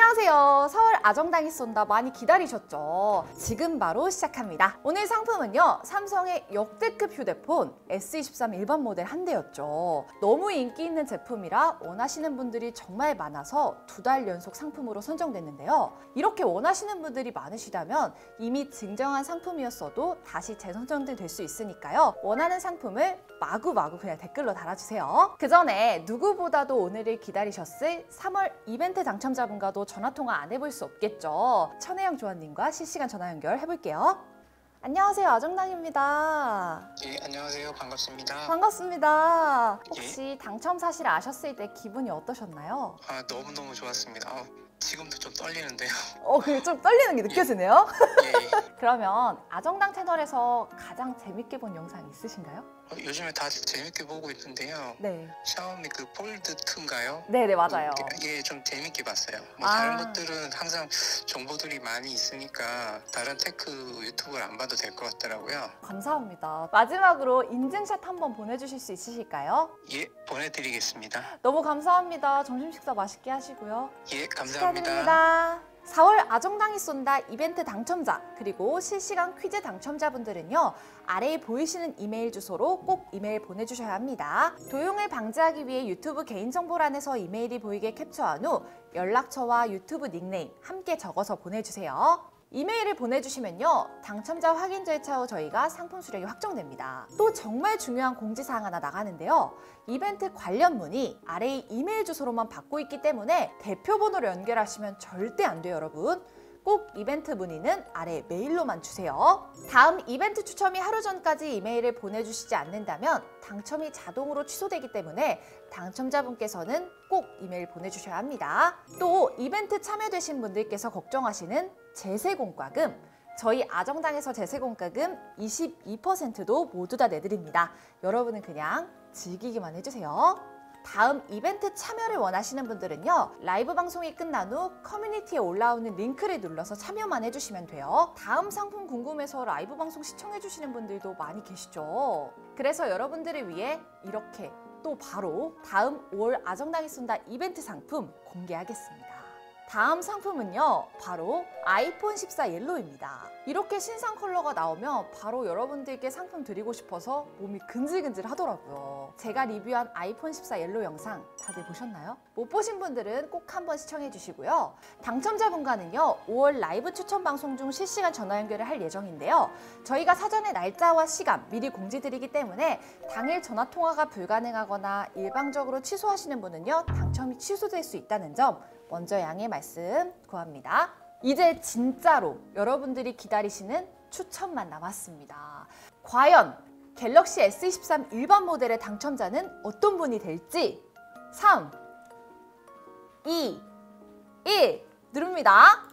안녕하세요. 서울 아정당이 쏜다 많이 기다리셨죠? 지금 바로 시작합니다. 오늘 상품은요, 삼성의 역대급 휴대폰 S23 일반 모델 한 대였죠. 너무 인기 있는 제품이라 원하시는 분들이 정말 많아서 2달 연속 상품으로 선정됐는데요. 이렇게 원하시는 분들이 많으시다면 이미 증정한 상품이었어도 다시 재선정될 수 있으니까요. 원하는 상품을 마구마구 그냥 댓글로 달아주세요. 그 전에 누구보다도 오늘을 기다리셨을 3월 이벤트 당첨자분과도 전화통화 안 해볼 수 없겠죠. 천혜영 조아님과 실시간 전화 연결 해볼게요. 안녕하세요. 아정당입니다. 예, 안녕하세요. 반갑습니다. 반갑습니다. 혹시 당첨 사실 아셨을 때 기분이 어떠셨나요? 너무너무 좋았습니다. 지금도 좀 떨리는데요. 그게 좀 떨리는 게 느껴지네요. 예. 그러면 아정당 채널에서 가장 재밌게 본 영상 있으신가요? 요즘에 다 재밌게 보고 있는데요. 네. 샤오미 그 폴드 2인가요? 네네, 맞아요. 예, 좀 재밌게 봤어요. 다른 것들은 항상 정보들이 많이 있으니까 다른 테크 유튜브를 안 봐도 될 것 같더라고요. 감사합니다. 마지막으로 인증샷 한번 보내주실 수 있으실까요? 예, 보내드리겠습니다. 너무 감사합니다. 점심 식사 맛있게 하시고요. 예, 감사합니다. 축하드립니다. 4월 아정당이 쏜다 이벤트 당첨자 그리고 실시간 퀴즈 당첨자분들은요, 아래에 보이시는 이메일 주소로 꼭 이메일 보내주셔야 합니다. 도용을 방지하기 위해 유튜브 개인정보란에서 이메일이 보이게 캡처한 후 연락처와 유튜브 닉네임 함께 적어서 보내주세요. 이메일을 보내주시면요, 당첨자 확인 절차 후 저희가 상품 수령이 확정됩니다. 또 정말 중요한 공지사항 하나 나가는데요. 이벤트 관련 문의 아래의 이메일 주소로만 받고 있기 때문에 대표번호로 연결하시면 절대 안 돼요, 여러분. 꼭 이벤트 문의는 아래 메일로만 주세요. 다음 이벤트 추첨이 하루 전까지 이메일을 보내주시지 않는다면 당첨이 자동으로 취소되기 때문에 당첨자분께서는 꼭 이메일 보내주셔야 합니다. 또 이벤트 참여되신 분들께서 걱정하시는 제세공과금, 저희 아정당에서 제세공과금 22%도 모두 다 내드립니다. 여러분은 그냥 즐기기만 해주세요. 다음 이벤트 참여를 원하시는 분들은요, 라이브 방송이 끝난 후 커뮤니티에 올라오는 링크를 눌러서 참여만 해주시면 돼요. 다음 상품 궁금해서 라이브 방송 시청해주시는 분들도 많이 계시죠. 그래서 여러분들을 위해 이렇게 또 바로 다음 5월 아정당이 쏜다 이벤트 상품 공개하겠습니다. 다음 상품은요, 바로 아이폰 14 옐로우입니다. 이렇게 신상 컬러가 나오면 바로 여러분들께 상품 드리고 싶어서 몸이 근질근질 하더라고요. 제가 리뷰한 아이폰 14 옐로우 영상 다들 보셨나요? 못 보신 분들은 꼭 한번 시청해 주시고요. 당첨자분과는요, 5월 라이브 추천 방송 중 실시간 전화 연결을 할 예정인데요. 저희가 사전에 날짜와 시간 미리 공지드리기 때문에 당일 전화 통화가 불가능하거나 일방적으로 취소하시는 분은요, 당첨이 취소될 수 있다는 점 먼저 양해 말씀 구합니다. 이제 진짜로 여러분들이 기다리시는 추첨만 남았습니다. 과연 갤럭시 S23 일반 모델의 당첨자는 어떤 분이 될지 3, 2, 1 누릅니다.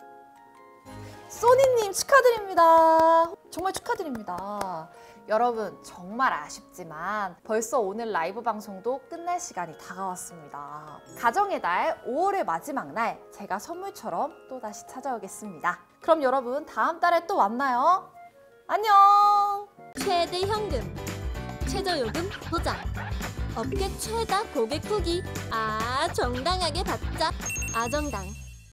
소니님 축하드립니다. 정말 축하드립니다. 여러분, 정말 아쉽지만 벌써 오늘 라이브 방송도 끝날 시간이 다가왔습니다. 가정의 달 5월의 마지막 날 제가 선물처럼 또다시 찾아오겠습니다. 그럼 여러분, 다음 달에 또 만나요. 안녕. 최대 현금, 최저요금 보장, 업계 최다 고객 후기, 정당하게 받자. 아정당.